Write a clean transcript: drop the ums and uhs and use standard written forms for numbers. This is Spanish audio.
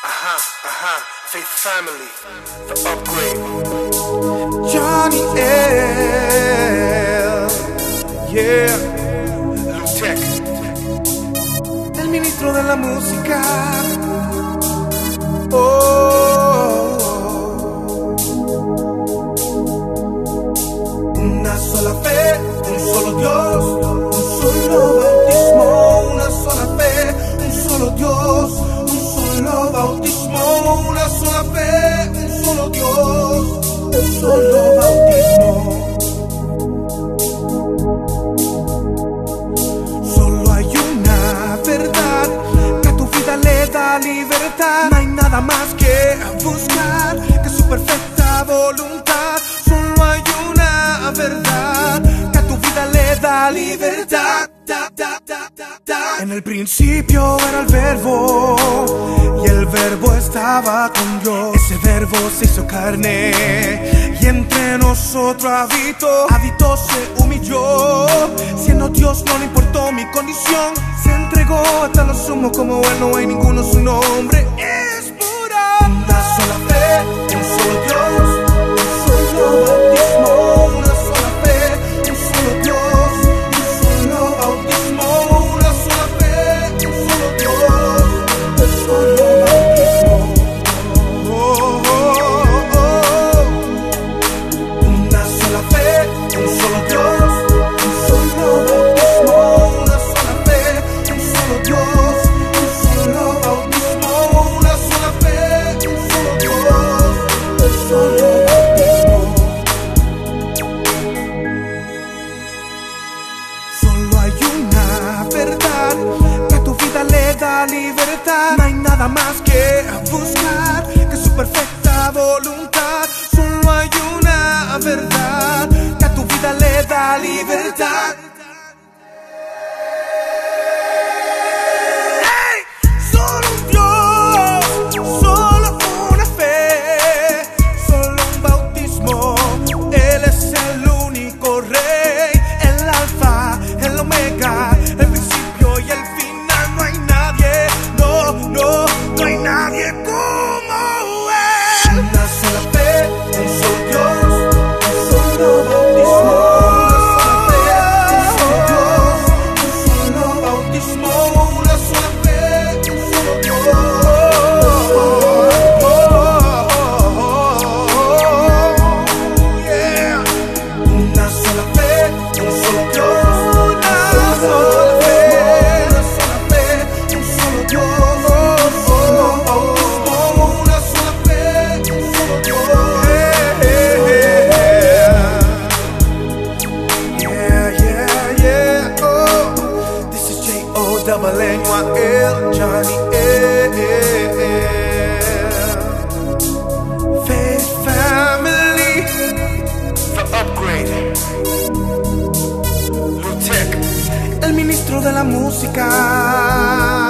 Faith Family, The Upgrade. Johnny L, yeah, Lutec, el ministro de la música. Oh, una sola fe, un solo Dios, un solo bautismo. Una sola fe, un solo Dios, un solo bautismo. Una sola fe, un solo Dios, un solo bautismo. Solo hay una verdad que a tu vida le da libertad. No hay nada más que buscar que su perfecta voluntad. Solo hay una verdad que a tu vida le da libertad. En el principio era el verbo y el verbo estaba con Dios. Ese verbo se hizo carne y entre nosotros habitó. Se humilló, siendo Dios no le importó mi condición. Se entregó hasta lo sumo, como él no hay ninguno, su nombre es pura. Una sola fe, un solo Dios, un solo bautismo. Una sola fe, un solo Dios, un solo bautismo. Una sola fe, un solo Dios, un solo bautismo. Una sola fe, un solo Dios, un solo bautismo. Una sola fe, un solo Dios, un solo bautismo. Una sola fe, un solo Dios, un solo bautismo. Solo hay una verdad que a tu vida le da libertad. No hay nada más que buscar que su perfecta voluntad. Solo hay una verdad que a tu vida le da libertad. ¡Hey! Solo un Dios, solo una fe, solo un bautismo. Él es el único rey, el alfa, el omega, el principio y el final. No hay nadie, no hay nadie como él. Una sola fe, un solo Dios, un solo bautismo. Una sola fe, un solo Dios, un solo bautismo. Yeah. Una sola fe, un solo Dios, una sola fe, un solo Dios, un solo bautismo. Una sola fe, un solo Dios. Yeah. Oh, this is J-O-N-N-Y-L, Johnny L. Faith Family, The Upgrade. Lutec, el ministro de la música.